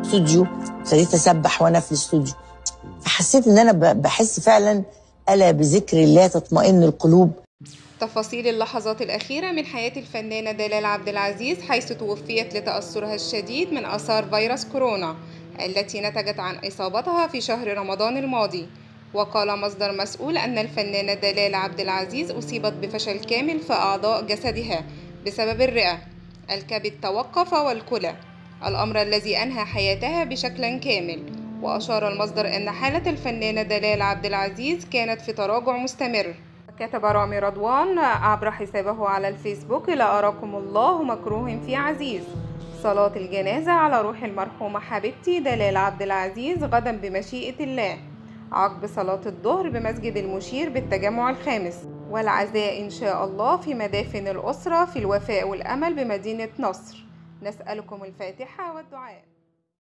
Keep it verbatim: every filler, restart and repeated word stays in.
استوديو، ابتديت اسبح وانا في الاستوديو. فحسيت ان انا بحس فعلا الا بذكر الله تطمئن القلوب. تفاصيل اللحظات الأخيرة من حياة الفنانة دلال عبد العزيز حيث توفيت لتأثرها الشديد من آثار فيروس كورونا التي نتجت عن إصابتها في شهر رمضان الماضي. وقال مصدر مسؤول أن الفنانة دلال عبد العزيز أصيبت بفشل كامل في أعضاء جسدها بسبب الرئة، الكبد توقف والكلى، الأمر الذي أنهى حياتها بشكل كامل. وأشار المصدر أن حالة الفنانة دلال عبد العزيز كانت في تراجع مستمر. كتب رامي رضوان عبر حسابه على الفيسبوك: لا أراكم الله مكروه في عزيز. صلاة الجنازة على روح المرحومة حبيبتي دلال عبد العزيز غدا بمشيئة الله عقب صلاة الظهر بمسجد المشير بالتجمع الخامس، والعزاء إن شاء الله في مدافن الأسرة في الوفاء والأمل بمدينة نصر. نسألكم الفاتحة والدعاء.